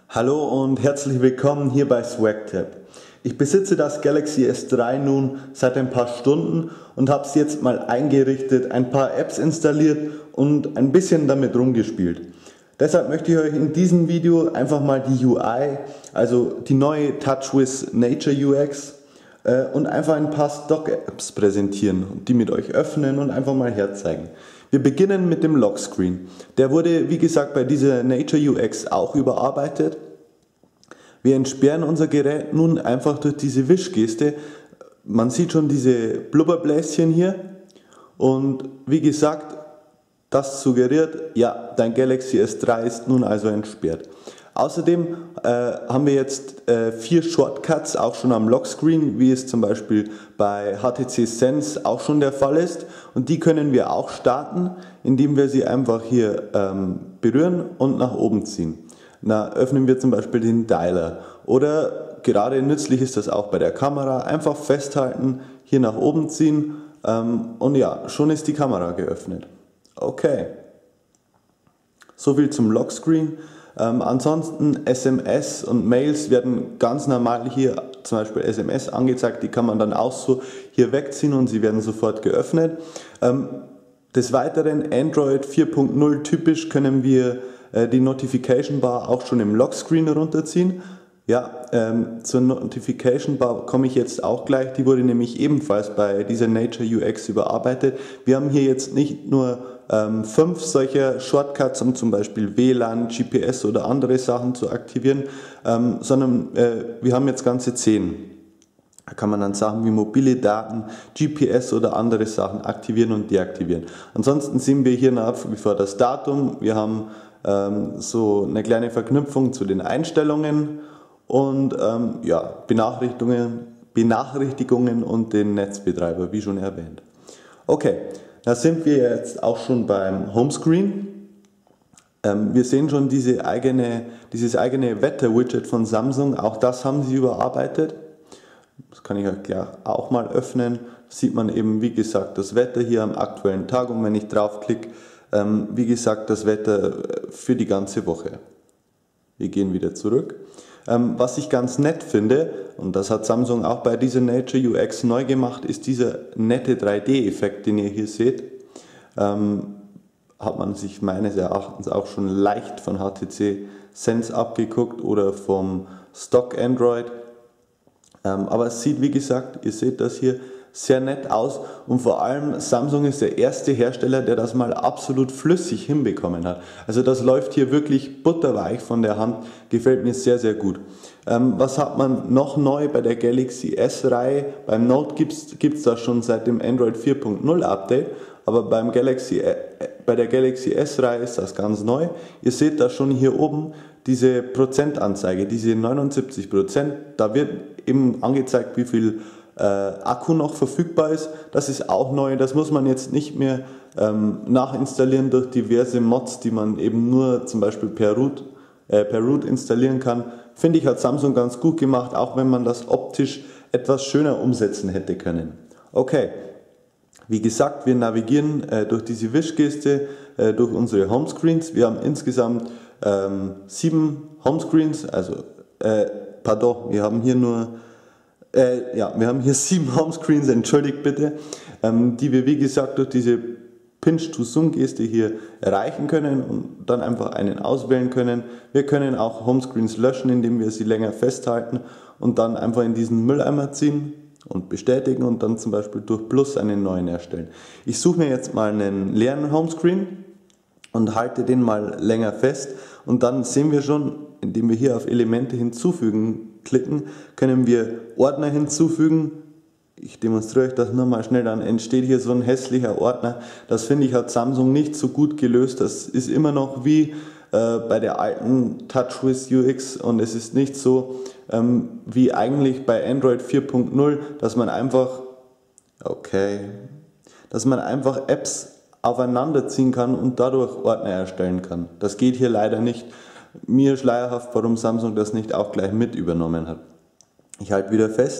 Hallo und herzlich willkommen hier bei SwagTap. Ich besitze das Galaxy S3 nun seit ein paar Stunden und habe es jetzt mal eingerichtet, ein paar Apps installiert und ein bisschen damit rumgespielt. Deshalb möchte ich euch in diesem Video einfach mal die UI, also die neue TouchWiz Nature UX und einfach ein paar Stock-Apps präsentieren und die mit euch öffnen und einfach mal herzeigen. Wir beginnen mit dem Lockscreen. Der wurde, wie gesagt, bei dieser Nature UX auch überarbeitet. Wir entsperren unser Gerät nun einfach durch diese Wischgeste. Man sieht schon diese Blubberbläschen hier und wie gesagt, das suggeriert, ja, dein Galaxy S3 ist nun also entsperrt. Außerdem haben wir jetzt 4 Shortcuts auch schon am Lockscreen, wie es zum Beispiel bei HTC Sense auch schon der Fall ist. Und die können wir auch starten, indem wir sie einfach hier berühren und nach oben ziehen. Da öffnen wir zum Beispiel den Dialer. Oder gerade nützlich ist das auch bei der Kamera. Einfach festhalten, hier nach oben ziehen und ja, schon ist die Kamera geöffnet. Okay, soviel zum Lockscreen. Ansonsten SMS und Mails werden ganz normal hier, zum Beispiel SMS angezeigt, die kann man dann auch so hier wegziehen und sie werden sofort geöffnet. Des Weiteren Android 4.0 typisch können wir die Notification Bar auch schon im Lockscreen runterziehen. Ja, zur Notification Bar komme ich jetzt auch gleich, die wurde nämlich ebenfalls bei dieser Nature UX überarbeitet. Wir haben hier jetzt nicht nur 5 solcher Shortcuts, um zum Beispiel WLAN, GPS oder andere Sachen zu aktivieren, sondern wir haben jetzt ganze 10. Da kann man dann Sachen wie mobile Daten, GPS oder andere Sachen aktivieren und deaktivieren. Ansonsten sehen wir hier nach wie vor das Datum, wir haben so eine kleine Verknüpfung zu den Einstellungen und ja, Benachrichtigungen und den Netzbetreiber, wie schon erwähnt. Okay. Da sind wir jetzt auch schon beim Homescreen. Wir sehen schon dieses eigene Wetter-Widget von Samsung, auch das haben sie überarbeitet. Das kann ich euch gleich auch mal öffnen. Da sieht man eben, wie gesagt, das Wetter hier am aktuellen Tag und wenn ich draufklicke, wie gesagt, das Wetter für die ganze Woche. Wir gehen wieder zurück. Was ich ganz nett finde, und das hat Samsung auch bei dieser Nature UX neu gemacht, ist dieser nette 3D-Effekt, den ihr hier seht. Hat man sich meines Erachtens auch schon leicht von HTC Sense abgeguckt oder vom Stock Android. Aber es sieht, wie gesagt, ihr seht das hier, sehr nett aus und vor allem Samsung ist der erste Hersteller, der das mal absolut flüssig hinbekommen hat. Also das läuft hier wirklich butterweich von der Hand, gefällt mir sehr, sehr gut. Was hat man noch neu bei der Galaxy S-Reihe? Beim Note gibt es das schon seit dem Android 4.0 Update, aber bei der Galaxy S-Reihe ist das ganz neu. Ihr seht da schon hier oben diese Prozentanzeige, diese 79%, da wird eben angezeigt, wie viel Akku noch verfügbar ist. Das ist auch neu, das muss man jetzt nicht mehr nachinstallieren durch diverse Mods, die man eben nur zum Beispiel per Root installieren kann. Finde ich, hat Samsung ganz gut gemacht, auch wenn man das optisch etwas schöner umsetzen hätte können. Okay, wie gesagt, wir navigieren durch diese Wischgeste, durch unsere Homescreens. Wir haben insgesamt 7 Homescreens, wir haben hier nur wir haben hier 7 Homescreens, entschuldigt bitte, die wir wie gesagt durch diese Pinch-to-Zoom-Geste hier erreichen können und dann einfach einen auswählen können. Wir können auch Homescreens löschen, indem wir sie länger festhalten und dann einfach in diesen Mülleimer ziehen und bestätigen und dann zum Beispiel durch Plus einen neuen erstellen. Ich suche mir jetzt mal einen leeren Homescreen und halte den mal länger fest und dann sehen wir schon, indem wir hier auf Elemente hinzufügen klicken, können wir Ordner hinzufügen. Ich demonstriere euch das nur mal schnell, dann entsteht hier so ein hässlicher Ordner. Das finde ich hat Samsung nicht so gut gelöst. Das ist immer noch wie bei der alten TouchWiz UX und es ist nicht so wie eigentlich bei Android 4.0, dass man einfach Apps aufeinander ziehen kann und dadurch Ordner erstellen kann. Das geht hier leider nicht. Mir schleierhaft, warum Samsung das nicht auch gleich mit übernommen hat. Ich halte wieder fest,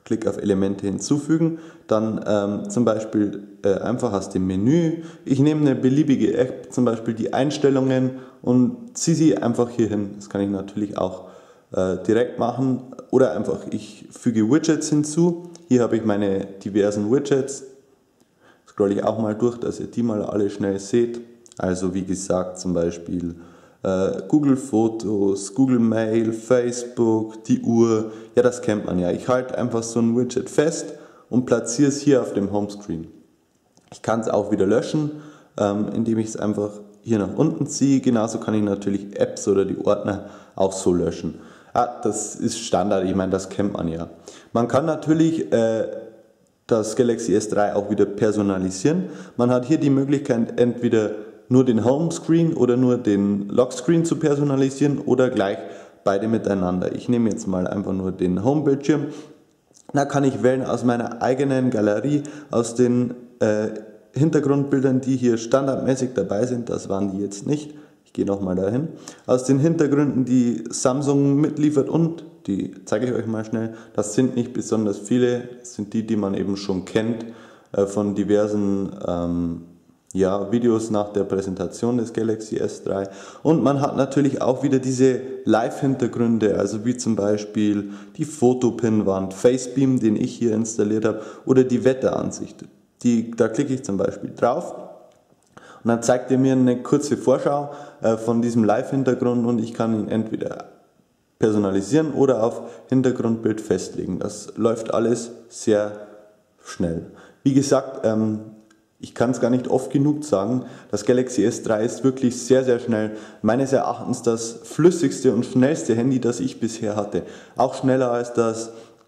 Klick auf Elemente hinzufügen, dann zum Beispiel einfach aus dem Menü, ich nehme eine beliebige App, zum Beispiel die Einstellungen und ziehe sie einfach hier hin. Das kann ich natürlich auch direkt machen oder einfach ich füge Widgets hinzu. Hier habe ich meine diversen Widgets. Scrolle ich auch mal durch, dass ihr die mal alle schnell seht. Also wie gesagt zum Beispiel Google Fotos, Google Mail, Facebook, die Uhr, ja das kennt man ja. Ich halte einfach so ein Widget fest und platziere es hier auf dem Homescreen. Ich kann es auch wieder löschen, indem ich es einfach hier nach unten ziehe. Genauso kann ich natürlich Apps oder die Ordner auch so löschen. Das ist Standard, ich meine, das kennt man ja. Man kann natürlich das Galaxy S3 auch wieder personalisieren. Man hat hier die Möglichkeit, entweder nur den Homescreen oder nur den Lockscreen zu personalisieren oder gleich beide miteinander. Ich nehme jetzt mal einfach nur den Homebildschirm. Da kann ich wählen aus meiner eigenen Galerie, aus den Hintergrundbildern, die hier standardmäßig dabei sind. Das waren die jetzt nicht. Ich gehe nochmal dahin. Aus den Hintergründen, die Samsung mitliefert und die zeige ich euch mal schnell. Das sind nicht besonders viele, das sind die, die man eben schon kennt von diversen Videos nach der Präsentation des Galaxy S3. Und man hat natürlich auch wieder diese Live-Hintergründe, also wie zum Beispiel die Fotopinwand, Facebeam, den ich hier installiert habe, oder die Wetteransicht. Da klicke ich zum Beispiel drauf und dann zeigt er mir eine kurze Vorschau von diesem Live-Hintergrund und ich kann ihn entweder personalisieren oder auf Hintergrundbild festlegen. Das läuft alles sehr schnell. Wie gesagt, ich kann es gar nicht oft genug sagen, das Galaxy S3 ist wirklich sehr, sehr schnell. Meines Erachtens das flüssigste und schnellste Handy, das ich bisher hatte. Auch schneller als das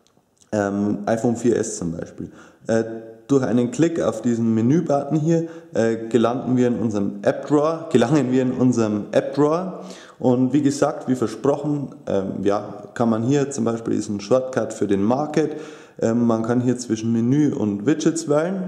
iPhone 4S zum Beispiel. Durch einen Klick auf diesen Menü-Button hier gelangen wir in unserem App Drawer und wie gesagt, wie versprochen, kann man hier zum Beispiel diesen Shortcut für den Market, man kann hier zwischen Menü und Widgets wählen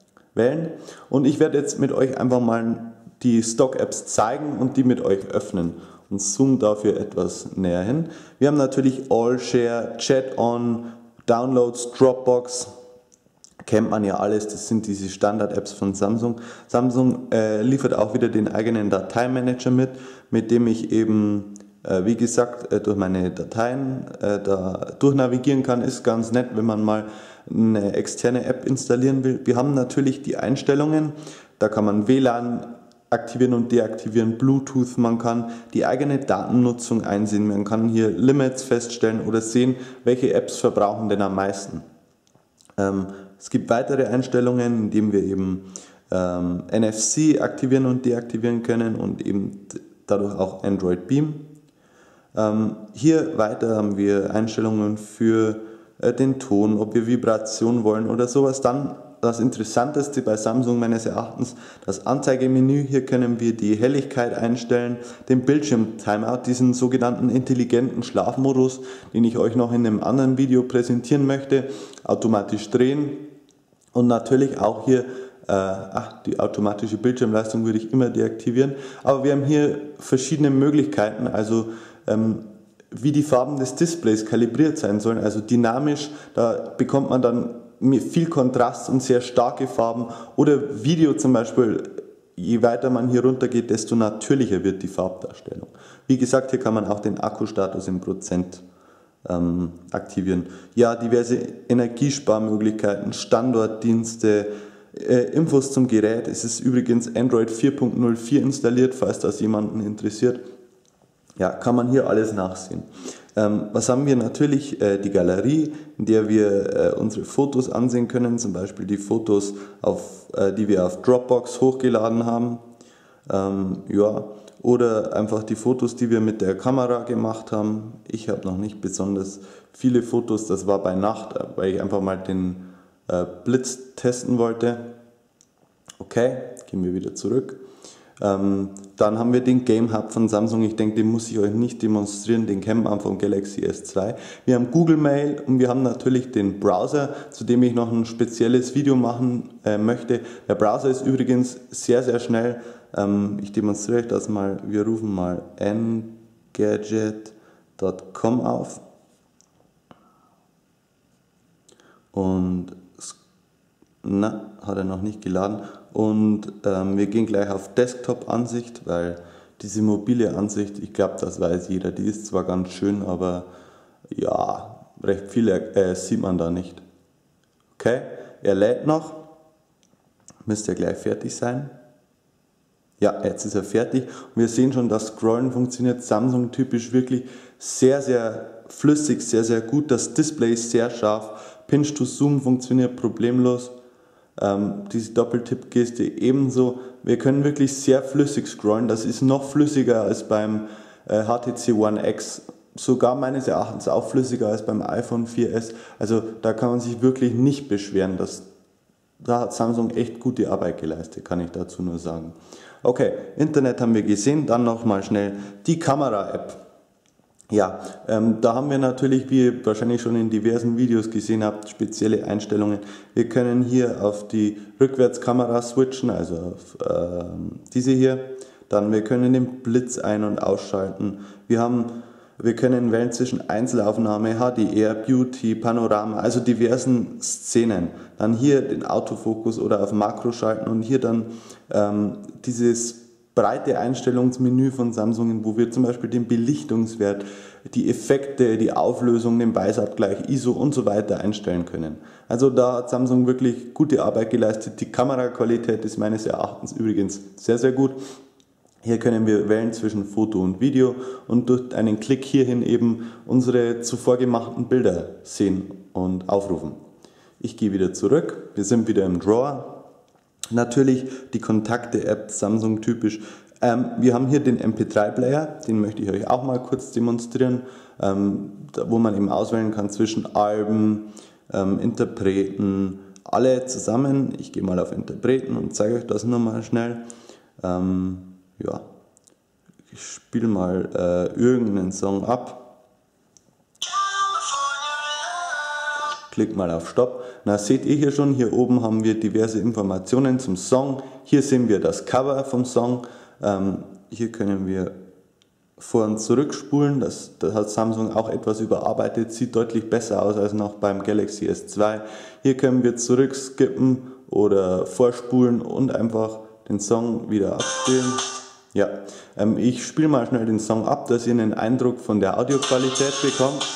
und ich werde jetzt mit euch einfach mal die Stock-Apps zeigen und die mit euch öffnen und zoome dafür etwas näher hin. Wir haben natürlich AllShare, Chat-On, Downloads, Dropbox, kennt man ja alles, das sind diese Standard-Apps von Samsung. Samsung liefert auch wieder den eigenen Dateimanager mit dem ich eben, wie gesagt, durch meine Dateien da durchnavigieren kann. Ist ganz nett, wenn man mal eine externe App installieren will. Wir haben natürlich die Einstellungen, da kann man WLAN aktivieren und deaktivieren, Bluetooth, man kann die eigene Datennutzung einsehen, man kann hier Limits feststellen oder sehen, welche Apps verbrauchen denn am meisten. Es gibt weitere Einstellungen, indem wir eben NFC aktivieren und deaktivieren können und eben dadurch auch Android Beam. Hier weiter haben wir Einstellungen für den Ton, ob wir Vibration wollen oder sowas. Dann das Interessanteste bei Samsung meines Erachtens, das Anzeigemenü. Hier können wir die Helligkeit einstellen, den Bildschirm-Timeout, diesen sogenannten intelligenten Schlafmodus, den ich euch noch in einem anderen Video präsentieren möchte, automatisch drehen und natürlich auch hier die automatische Bildschirmleistung würde ich immer deaktivieren, aber wir haben hier verschiedene Möglichkeiten, also wie die Farben des Displays kalibriert sein sollen, also dynamisch, da bekommt man dann viel Kontrast und sehr starke Farben oder Video zum Beispiel, je weiter man hier runter geht, desto natürlicher wird die Farbdarstellung. Wie gesagt, hier kann man auch den Akkustatus in Prozent aktivieren. Ja, diverse Energiesparmöglichkeiten, Standortdienste, Infos zum Gerät. Es ist übrigens Android 4.04 installiert, falls das jemanden interessiert. Ja, kann man hier alles nachsehen. Was haben wir? Natürlich die Galerie, in der wir unsere Fotos ansehen können, zum Beispiel die Fotos, die wir auf Dropbox hochgeladen haben. Oder einfach die Fotos, die wir mit der Kamera gemacht haben. Ich habe noch nicht besonders viele Fotos, das war bei Nacht, weil ich einfach mal den Blitz testen wollte. Okay, gehen wir wieder zurück. Dann haben wir den Game Hub von Samsung, ich denke, den muss ich euch nicht demonstrieren, den kennt man vom Galaxy S2. Wir haben Google Mail und wir haben natürlich den Browser, zu dem ich noch ein spezielles Video machen möchte. Der Browser ist übrigens sehr, sehr schnell. Ich demonstriere euch das mal, wir rufen mal engadget.com auf. und na, hat er noch nicht geladen. Und wir gehen gleich auf Desktop-Ansicht, weil diese mobile Ansicht, ich glaube, das weiß jeder, die ist zwar ganz schön, aber ja, recht viel sieht man da nicht. Okay, er lädt noch, müsste ja gleich fertig sein. Ja, jetzt ist er fertig. Und wir sehen schon, das Scrollen funktioniert Samsung typisch wirklich sehr, sehr flüssig, sehr, sehr gut. Das Display ist sehr scharf. Pinch to Zoom funktioniert problemlos. Diese Doppeltipp-Geste ebenso. Wir können wirklich sehr flüssig scrollen. Das ist noch flüssiger als beim HTC One X. Sogar meines Erachtens auch flüssiger als beim iPhone 4S. Also da kann man sich wirklich nicht beschweren. Da hat Samsung echt gute Arbeit geleistet, kann ich dazu nur sagen. Okay, Internet haben wir gesehen, dann nochmal schnell die Kamera-App. Ja, da haben wir natürlich, wie ihr wahrscheinlich schon in diversen Videos gesehen habt, spezielle Einstellungen. Wir können hier auf die Rückwärtskamera switchen, also auf diese hier. Dann wir können den Blitz ein- und ausschalten. Wir können wählen zwischen Einzelaufnahme, HDR, Beauty, Panorama, also diversen Szenen. Dann hier den Autofokus oder auf Makro schalten und hier dann dieses breite Einstellungsmenü von Samsung, wo wir zum Beispiel den Belichtungswert, die Effekte, die Auflösung, den Weißabgleich, ISO und so weiter einstellen können. Also da hat Samsung wirklich gute Arbeit geleistet. Die Kameraqualität ist meines Erachtens übrigens sehr, sehr gut. Hier können wir wählen zwischen Foto und Video und durch einen Klick hierhin eben unsere zuvor gemachten Bilder sehen und aufrufen. Ich gehe wieder zurück, wir sind wieder im Drawer. Natürlich die Kontakte-App, Samsung typisch. Wir haben hier den MP3-Player, den möchte ich euch auch mal kurz demonstrieren, wo man eben auswählen kann zwischen Alben, Interpreten, alle zusammen. Ich gehe mal auf Interpreten und zeige euch das nur mal schnell. Ja, ich spiele mal irgendeinen Song ab. Klick mal auf Stopp. Na, seht ihr hier schon, hier oben haben wir diverse Informationen zum Song. Hier sehen wir das Cover vom Song. Hier können wir vor- und zurückspulen. Das hat Samsung auch etwas überarbeitet. Sieht deutlich besser aus als noch beim Galaxy S2. Hier können wir zurückskippen oder vorspulen und einfach den Song wieder abspielen. Ja, ich spiele mal schnell den Song ab, dass ihr einen Eindruck von der Audioqualität bekommt.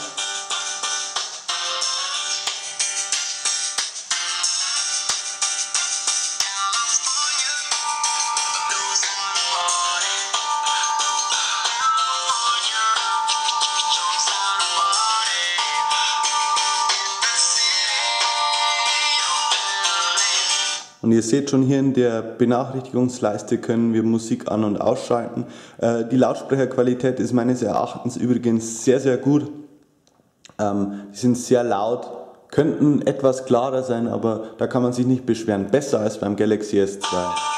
Und ihr seht schon hier in der Benachrichtigungsleiste können wir Musik an- und ausschalten. Die Lautsprecherqualität ist meines Erachtens übrigens sehr, sehr gut. Die sind sehr laut, könnten etwas klarer sein, aber da kann man sich nicht beschweren. Besser als beim Galaxy S2.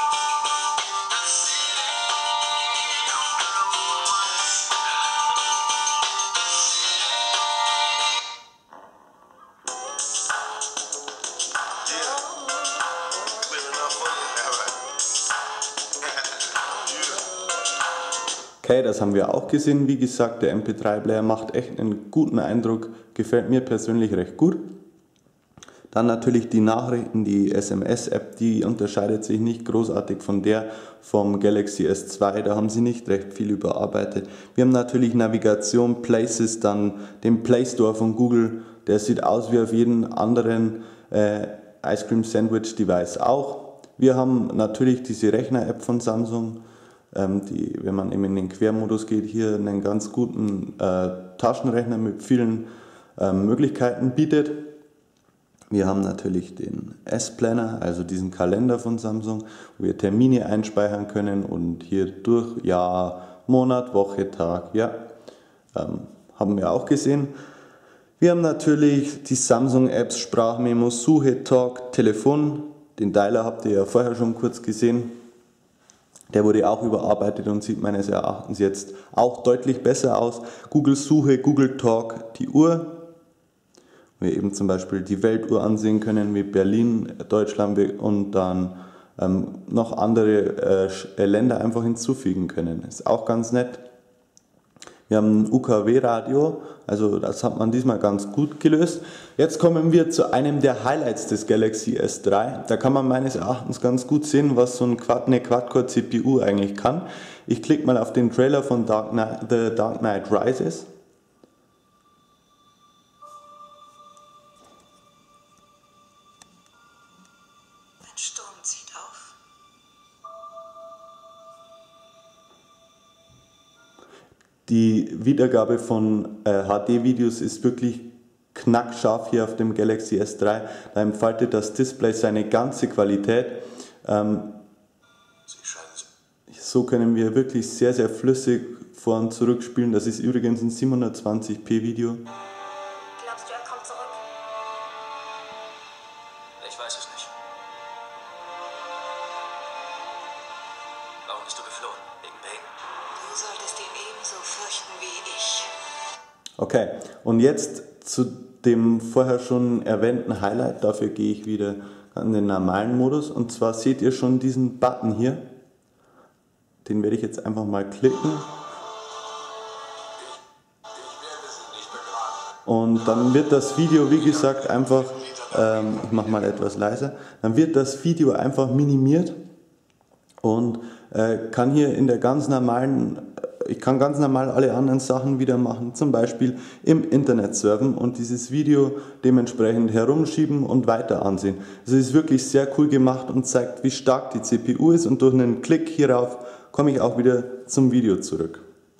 Okay, das haben wir auch gesehen. Wie gesagt, der MP3-Player macht echt einen guten Eindruck. Gefällt mir persönlich recht gut. Dann natürlich die Nachrichten, die SMS-App, die unterscheidet sich nicht großartig von der vom Galaxy S2. Da haben sie nicht recht viel überarbeitet. Wir haben natürlich Navigation, Places, dann den Play Store von Google. Der sieht aus wie auf jedem anderen Ice Cream Sandwich Device auch. Wir haben natürlich diese Rechner-App von Samsung. Die, wenn man eben in den Quermodus geht, hier einen ganz guten Taschenrechner mit vielen Möglichkeiten bietet. Wir haben natürlich den S-Planner, also diesen Kalender von Samsung, wo wir Termine einspeichern können und hier durch Jahr, Monat, Woche, Tag, ja, haben wir auch gesehen. Wir haben natürlich die Samsung-Apps, Sprachmemos, Suche, Talk, Telefon. Den Dialer habt ihr ja vorher schon kurz gesehen. Der wurde auch überarbeitet und sieht meines Erachtens jetzt auch deutlich besser aus. Google Suche, Google Talk, die Uhr. Wir eben zum Beispiel die Weltuhr ansehen können, wie Berlin, Deutschland und dann noch andere Länder einfach hinzufügen können. Ist auch ganz nett. Wir haben ein UKW-Radio, also das hat man diesmal ganz gut gelöst. Jetzt kommen wir zu einem der Highlights des Galaxy S3. Da kann man meines Erachtens ganz gut sehen, was so eine Quad-Core-CPU eigentlich kann. Ich klicke mal auf den Trailer von The Dark Knight Rises. Ein Sturm zieht auf. Die Wiedergabe von HD-Videos ist wirklich knackscharf hier auf dem Galaxy S3. Da entfaltet das Display seine ganze Qualität. So können wir wirklich sehr, sehr flüssig vor- und zurückspielen. Das ist übrigens ein 720p Video. Glaubst du, er kommt zurück? Ich weiß es nicht. Warum bist du geflohen? Wegen Bane? Du solltest ihn ebenso fürchten wie ich. Okay, und jetzt zu dem vorher schon erwähnten Highlight. Dafür gehe ich wieder in den normalen Modus. Und zwar seht ihr schon diesen Button hier. Den werde ich jetzt einfach mal klicken. Und dann wird das Video, wie gesagt, einfach, ich mache mal etwas leiser, dann wird das Video einfach minimiert und kann hier in der ganz normalen, ich kann ganz normal alle anderen Sachen wieder machen, zum Beispiel im Internet surfen und dieses Video dementsprechend herumschieben und weiter ansehen. Das ist wirklich sehr cool gemacht und zeigt, wie stark die CPU ist, und durch einen Klick hierauf komme ich auch wieder zum Video zurück.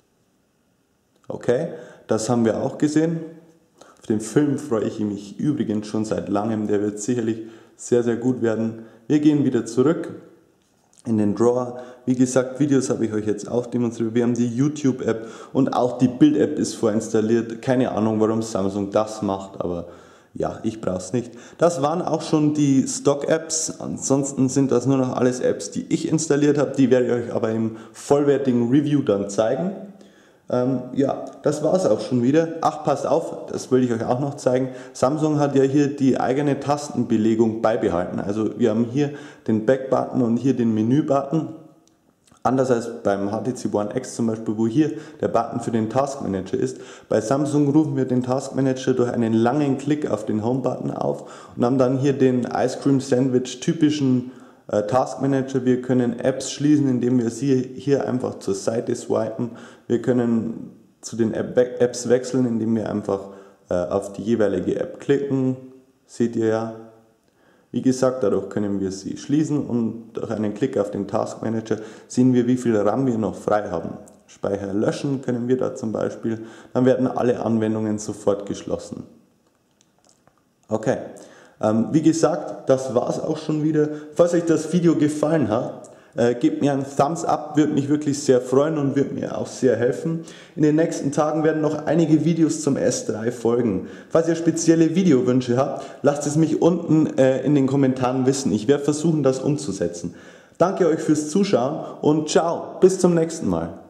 Okay, das haben wir auch gesehen. Auf den Film freue ich mich übrigens schon seit langem, der wird sicherlich sehr, sehr gut werden. Wir gehen wieder zurück in den Drawer. Wie gesagt, Videos habe ich euch jetzt auch demonstriert. Wir haben die YouTube-App und auch die Bild-App ist vorinstalliert. Keine Ahnung, warum Samsung das macht, aber ja, ich brauche es nicht. Das waren auch schon die Stock-Apps. Ansonsten sind das nur noch alles Apps, die ich installiert habe. Die werde ich euch aber im vollwertigen Review dann zeigen. Ja, das war es auch schon wieder. Ach, passt auf, das will ich euch auch noch zeigen. Samsung hat ja hier die eigene Tastenbelegung beibehalten. Also wir haben hier den Back-Button und hier den Menü-Button. Anders als beim HTC One X zum Beispiel, wo hier der Button für den Task Manager ist. Bei Samsung rufen wir den Task Manager durch einen langen Klick auf den Home-Button auf und haben dann hier den Ice Cream Sandwich typischen Task Manager. Wir können Apps schließen, indem wir sie hier einfach zur Seite swipen. Wir können zu den Apps wechseln, indem wir einfach auf die jeweilige App klicken. Seht ihr ja. Wie gesagt, dadurch können wir sie schließen und durch einen Klick auf den Task Manager sehen wir, wie viel RAM wir noch frei haben. Speicher löschen können wir da zum Beispiel. Dann werden alle Anwendungen sofort geschlossen. Okay. Wie gesagt, das war es auch schon wieder. Falls euch das Video gefallen hat, gebt mir einen Thumbs up, würde mich wirklich sehr freuen und würde mir auch sehr helfen. In den nächsten Tagen werden noch einige Videos zum S3 folgen. Falls ihr spezielle Videowünsche habt, lasst es mich unten in den Kommentaren wissen. Ich werde versuchen, das umzusetzen. Danke euch fürs Zuschauen und ciao, bis zum nächsten Mal.